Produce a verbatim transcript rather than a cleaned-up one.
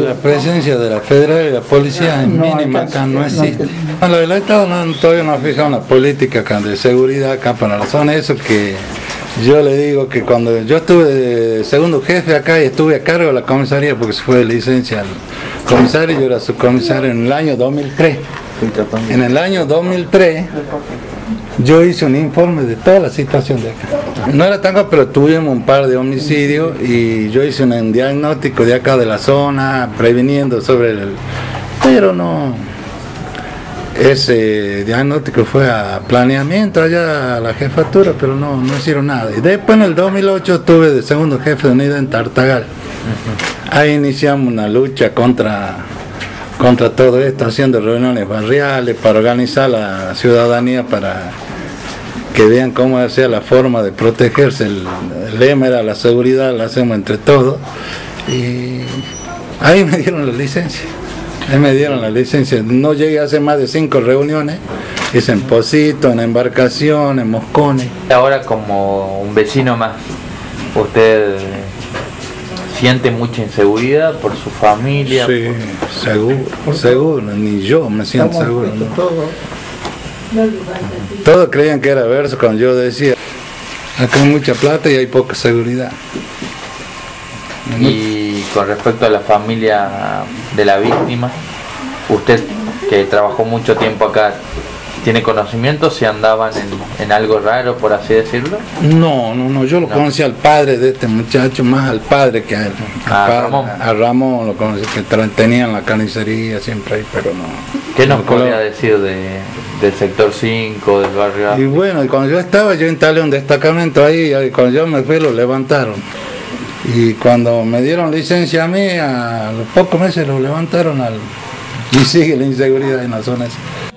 la presencia de la federal y la policía es No, mínima, acá acá no no existe. existe. Bueno, el Estado no, todavía no ha fijado una política acá de seguridad acá para la zona. Eso que yo le digo que cuando yo estuve de segundo jefe acá y estuve a cargo de la comisaría, porque se fue de licencia al comisario, yo era subcomisario en el año dos mil tres. En el año dos mil tres yo hice un informe de toda la situación de acá. No era tan grave, pero tuvimos un par de homicidios y yo hice un diagnóstico de acá de la zona, previniendo sobre el... Pero no... Ese diagnóstico fue a planeamiento allá a la jefatura, pero no, no hicieron nada. Y después en el dos mil ocho estuve de segundo jefe de unidad en Tartagal. Ahí iniciamos una lucha contra... contra todo esto, haciendo reuniones barriales para organizar la ciudadanía, para que vean cómo hacía la forma de protegerse. El, el lema era la seguridad, la hacemos entre todos. Y ahí me dieron la licencia, ahí me dieron la licencia. No llegué a hacer más de cinco reuniones, hice en Pocito, en Embarcación, en Moscones. Ahora, como un vecino más, ¿usted siente mucha inseguridad por su familia? Sí, seguro, seguro, ni yo me siento seguro, ¿no? Todos creían que era verso cuando yo decía, acá hay mucha plata y hay poca seguridad. Y con respecto a la familia de la víctima, usted que trabajó mucho tiempo acá, ¿tiene conocimiento si andaban en, en algo raro, por así decirlo? No, no, no, yo lo No. conocí al padre de este muchacho, más al padre que a él. A Al padre, Ramón. A Ramón lo conocí, que tra- tenían la carnicería siempre ahí, pero no. ¿Qué nos no podría colo- decir de, del sector cinco, del barrio? Y bueno, y cuando yo estaba, yo instalé un destacamento ahí, y cuando yo me fui lo levantaron. Y cuando me dieron licencia a mí, a los pocos meses lo levantaron al... Y sigue la inseguridad en la zona esa.